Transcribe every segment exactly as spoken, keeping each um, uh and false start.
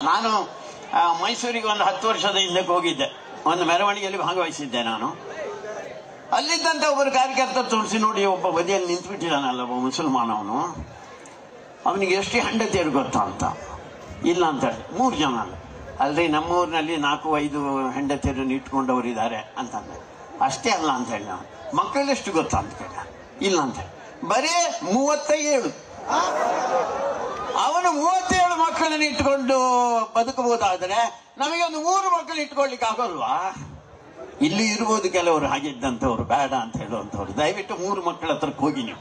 ನಾನು ಮೈಸೂರಿಗೆ ಒಂದು ಹತ್ತು ವರ್ಷದ ಹಿಂದಕ್ಕೆ ಹೋಗಿದ್ದೆ, ಒಂದು ಮೆರವಣಿಗೆಯಲ್ಲಿ ಭಾಗವಹಿಸಿದ್ದೆ ನಾನು. ಅಲ್ಲಿದ್ದಂತೆ ಒಬ್ಬರು ಕಾರ್ಯಕರ್ತ ತೋರಿಸಿ, ನೋಡಿ ಒಬ್ಬ ಬದಿಯಲ್ಲಿ ನಿಂತುಬಿಟ್ಟಿದ್ದಾನಲ್ಲ ಒಬ್ಬ ಮುಸಲ್ಮಾನ, ಅವನು ಅವನಿಗೆ ಎಷ್ಟು ಹೆಂಡತಿಯರು ಗೊತ್ತಾ ಅಂತ. ಇಲ್ಲ ಅಂತ ಹೇಳಿ, ಮೂರು ಜನ ಅಲ್ಲ ಅಲ್ರಿ, ನಮ್ಮೂರಿನಲ್ಲಿ ನಾಲ್ಕು ಐದು ಹೆಂಡತಿಯರನ್ನು ಇಟ್ಕೊಂಡವರು ಇದ್ದಾರೆ ಅಂತಂದ್ರೆ. ಅಷ್ಟೇ ಅಲ್ಲ ಅಂತ ಹೇಳಿ, ನಾವು ಮಕ್ಕಳೆಷ್ಟು ಗೊತ್ತಾ ಅಂತ ಕೇಳ. ಇಲ್ಲ ಅಂತ ಹೇಳಿ, ಬರೀ ಮೂವತ್ತ ಏಳು ಅವನು ಮೂವತ್ತೇಳು ಮಕ್ಕಳನ್ನು ಇಟ್ಕೊಂಡು ಬದುಕಬಹುದಾದ್ರೆ ನಮಗೆ ಒಂದು ಮೂರು ಮಕ್ಕಳು ಇಟ್ಕೊಳ್ಲಿಕ್ಕೆ ಆಗೋಲ್ವಾ? ಇಲ್ಲಿ ಇರ್ಬೋದು ಕೆಲವರು ಹಾಗಿದ್ದಂಥವ್ರು, ಬೇಡ ಅಂತ ಹೇಳುವಂಥವ್ರು. ದಯವಿಟ್ಟು ಮೂರು ಮಕ್ಕಳ ಹತ್ರಕ್ಕೆ ಹೋಗಿ ನೀವು.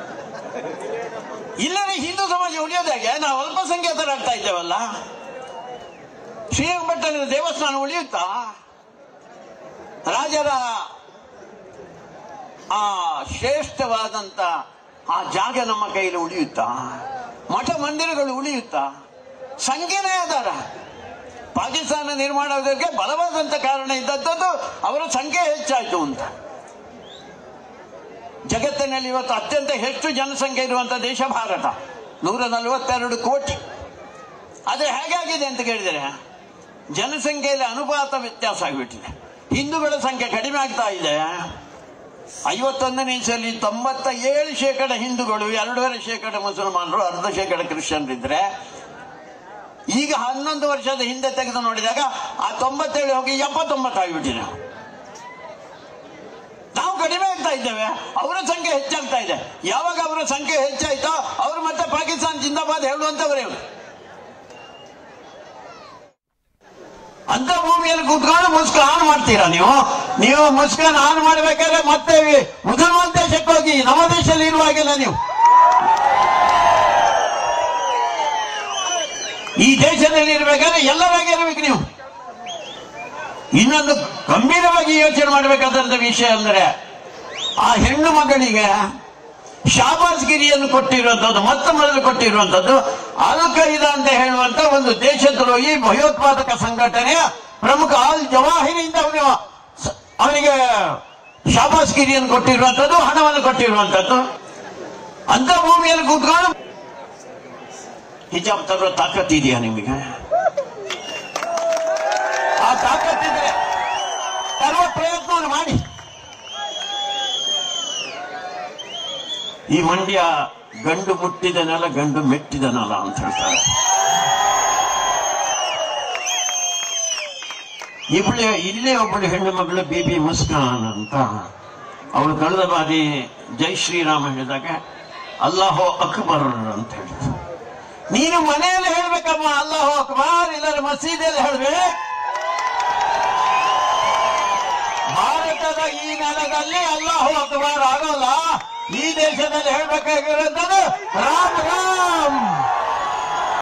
ಇಲ್ಲವೇ ಹಿಂದೂ ಸಮಾಜ ಉಳಿಯೋದಾಗೆ ನಾವು ಅಲ್ಪಸಂಖ್ಯಾತರಾಗ್ತಾ ಇದ್ದೇವಲ್ಲ. ಶ್ರೀರಂಗಪಟ್ಟಣದ ದೇವಸ್ಥಾನ ಉಳಿಯುತ್ತಾ? ರಾಜರ ಆ ಶ್ರೇಷ್ಠವಾದಂತ ಆ ಜಾಗ ನಮ್ಮ ಕೈಯಲ್ಲಿ ಉಳಿಯುತ್ತಾ? ಮಠ ಮಂದಿರಗಳು ಉಳಿಯುತ್ತಾ? ಸಂಖ್ಯೆನೇ ಆಧಾರ. ಪಾಕಿಸ್ತಾನ ನಿರ್ಮಾಣ ಆಗೋದಕ್ಕೆ ಬಲವಾದಂತ ಕಾರಣ ಇದ್ದದ್ದು ಅವರ ಸಂಖ್ಯೆ ಹೆಚ್ಚಾಯ್ತು ಅಂತ. ಜಗತ್ತಿನಲ್ಲಿ ಇವತ್ತು ಅತ್ಯಂತ ಹೆಚ್ಚು ಜನಸಂಖ್ಯೆ ಇರುವಂತಹ ದೇಶ ಭಾರತ, ನೂರ ನಲವತ್ತೆರಡು ಕೋಟಿ. ಆದ್ರೆ ಹೇಗಾಗಿದೆ ಅಂತ ಕೇಳಿದರೆ ಜನಸಂಖ್ಯೆಯಲ್ಲಿ ಅನುಪಾತ ವ್ಯತ್ಯಾಸ ಆಗಿಬಿಟ್ಟಿದೆ. ಹಿಂದೂಗಳ ಸಂಖ್ಯೆ ಕಡಿಮೆ ಆಗ್ತಾ ಇದೆ. ಐವತ್ತೊಂದನೇ ಇಸಲಿ ತೊಂಬತ್ತ ಏಳು ಶೇಕಡ ಹಿಂದೂಗಳು, ಎರಡೂವರೆ ಶೇಕಡ ಮುಸಲ್ಮಾನರು, ಅರ್ಧ ಶೇಕಡ ಕ್ರಿಶ್ಚಿಯನ್ರಿದ್ರೆ, ಈಗ ಹನ್ನೊಂದು ವರ್ಷದ ಹಿಂದೆ ತೆಗೆದು ನೋಡಿದಾಗ ಆ ತೊಂಬತ್ತೇಳು ಹೋಗಿ ಎಪ್ಪತ್ತೊಂಬತ್ತು ಆಗಿಬಿಟ್ಟಿದೆ. ನಾವು ಕಡಿಮೆ ಆಗ್ತಾ ಇದ್ದೇವೆ, ಅವರ ಸಂಖ್ಯೆ ಹೆಚ್ಚಾಗ್ತಾ ಇದೆ. ಯಾವಾಗ ಅವರ ಸಂಖ್ಯೆ ಹೆಚ್ಚಾಯ್ತೋ ಅವರು ಮತ್ತೆ ಪಾಕಿಸ್ತಾನ ಜಿಂದಾಬಾದ್ ಹೇಳುವಂತವರೇ. ಅಂತ ಭೂಮಿಯಲ್ಲಿ ಕೂತ್ಕೊಂಡು ಮುಸ್ಕಾನ್ ಆನ್ ಮಾಡ್ತೀರಾ ನೀವು? ನೀವು ಮುಸ್ಕಾನ್ ಆನ್ ಮಾಡ್ಬೇಕಾದ್ರೆ ಮತ್ತೆ ಮುಸಲ್ಮಾನ್ ದೇಶಕ್ಕೆ ಹೋಗಿ, ನಮ್ಮ ದೇಶದಲ್ಲಿ ಇರುವಾಗಿಲ್ಲ. ನೀವು ಈ ದೇಶದಲ್ಲಿ ಇರಬೇಕಾದ್ರೆ ಎಲ್ಲರಾಗಿ ಇರಬೇಕು. ನೀವು ಇನ್ನೊಂದು ಗಂಭೀರವಾಗಿ ಯೋಚನೆ ಮಾಡಬೇಕಾದಂತ ವಿಷಯ ಅಂದ್ರೆ, ಆ ಹೆಣ್ಣು ಮಗಳಿಗೆ ಶಾಬಾಜ್ಗಿರಿಯನ್ನು ಕೊಟ್ಟಿರುವಂತದ್ದು, ಮೊತ್ತ ಮೊದಲು ಕೊಟ್ಟಿರುವಂತದ್ದು ಅಲ್ ಖೈದಾ ಅಂತ ಹೇಳುವಂತ ಒಂದು ದೇಶದ್ರೋಹಿ ಭಯೋತ್ಪಾದಕ ಸಂಘಟನೆಯ ಪ್ರಮುಖ ಅಲ್ ಜವಾಹಿರಿಯಿಂದ ಅವನಿಗೆ ಅವನಿಗೆ ಶಾಬಾಜ್ಗಿರಿಯನ್ನು ಕೊಟ್ಟಿರುವಂತದ್ದು, ಹಣವನ್ನು ಕೊಟ್ಟಿರುವಂತದ್ದು. ಅಂತ ಭೂಮಿಯಲ್ಲಿ ಕೂತ್ಕೊಂಡು ಹಿಜಾಬ್ ತರೋ ತಾಕತ್ತಿದೆಯಾ ನಿಮಗೆ? ಆ ತಾಕತ್ತಿದ್ರೆ ತರುವ ಪ್ರಯತ್ನವನ್ನು ಮಾಡಿ. ಈ ಮಂಡ್ಯ ಗಂಡು ಮುಟ್ಟಿದ ನೆಲ, ಗಂಡು ಮೆಟ್ಟಿದ ನೆಲ ಅಂತ ಹೇಳ್ತಾರೆ. ಇಬ್ಬಳೆ ಇಲ್ಲೇ ಒಬ್ಬಳು ಹೆಣ್ಣು ಮಗಳು ಬಿಬಿ ಮುಸ್ಕಾನ್ ಅಂತ, ಅವಳು ಕಳೆದ ಬಾರಿ ಜೈ ಶ್ರೀರಾಮ ಹೇಳಿದಾಗ ಅಲ್ಲಾಹೋ ಅಕ್ಬರ್ ಅಂತ ಹೇಳಿದ್ರು. ನೀನು ಮನೆಯಲ್ಲಿ ಹೇಳ್ಬೇಕಮ್ಮ ಅಲ್ಲಾಹೋ ಅಕ್ಬರ್, ಇಲ್ಲರ ಮಸೀದಿಯಲ್ಲಿ ಹೇಳ್ಬೇಕು. ಭಾರತದ ಈ ನೆಲದಲ್ಲಿ ಅಲ್ಲಾಹು ಅಕ್ಬರ್ ಆಗೋಲ್ಲ. ಈ ದೇಶದಲ್ಲಿ ಹೇಳ್ಬೇಕಾಗಿರೋದು